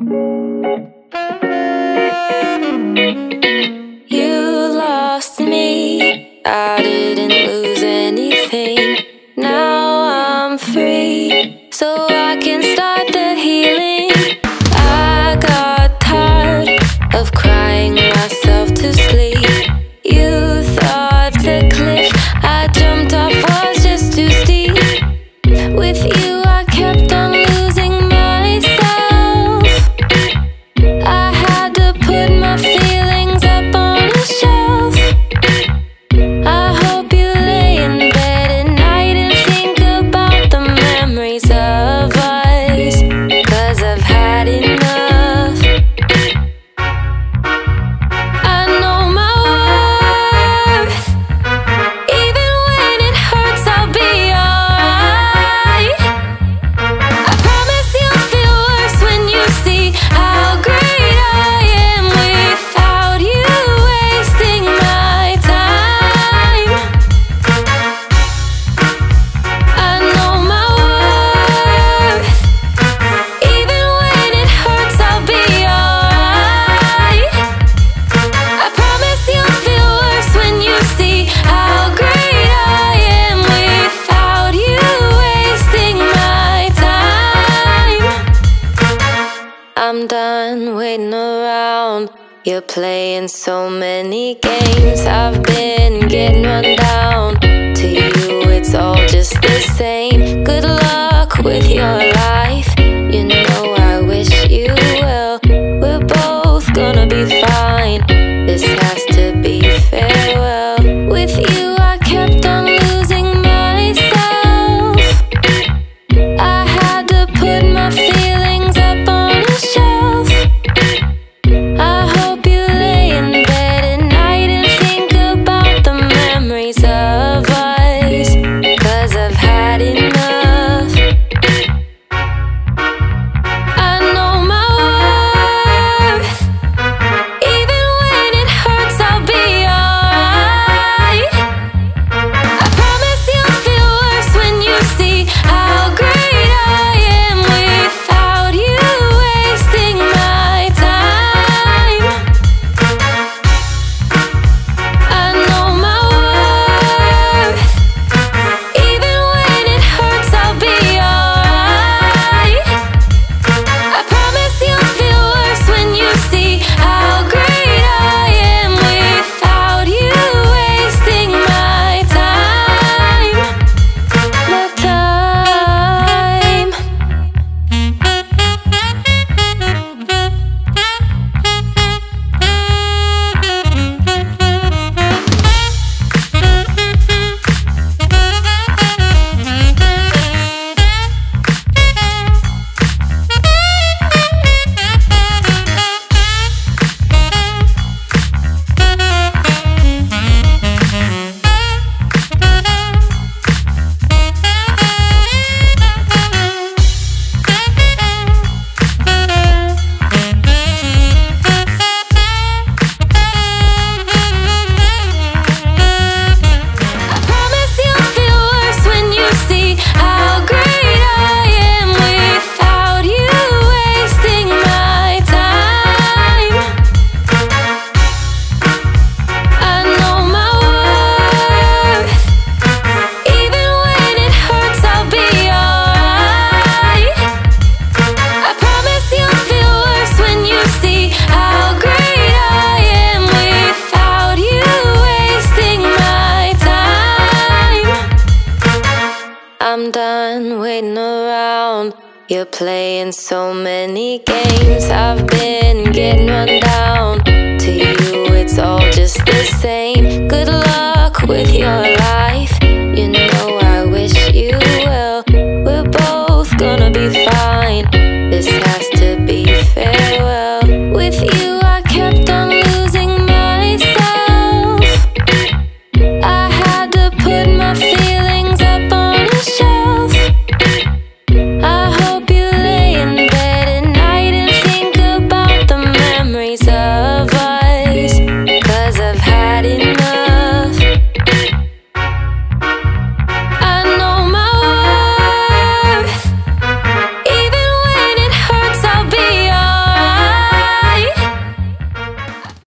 You lost me, I didn't lose anything. Now I'm free, so I can start the healing. I got tired of crying myself to sleep. You thought the cliff I jumped off was just too steep. With you I kept on losing myself. I had to put my feelings up on a shelf. I hope you lay in bed at night and think about the memories of us, 'cause I've had enough. I know my worth. Even when it hurts, I'll be alright. I promise you'll feel worse when you see how great I am without you wasting my time. I know my worth. Even when it hurts, I'll be alright. I promise you'll feel worse when you see how great I am without you wasting my time. I'm done waiting around. You're playing so many games. I've been getting run down. To you it's all just the same. Good luck with your life. You know I wish you well. We're both gonna be fine. This has to be farewell. With you I kept on losing myself. I had to put my feelings up on a shelf. I hope you lay in bed at night and think about the memories of us, 'cause I've had enough. I know my worth. Even when it hurts, I'll be alright. I promise you'll feel worse when you see how great I am without you wasting my time. I know my worth. Even when it hurts, I'll be alright. I promise you'll feel worse when you see how great I am without you wasting my time. My time. I promise you'll feel worse when you see how great I am without you wasting my time. I know my worth. Even when it hurts, I'll be alright. I promise you'll feel worse when you see how great I am without you wasting my time. I'm done waiting around. You're playing so many games. I've been getting run down. To you it's all just the same. Good luck with your life.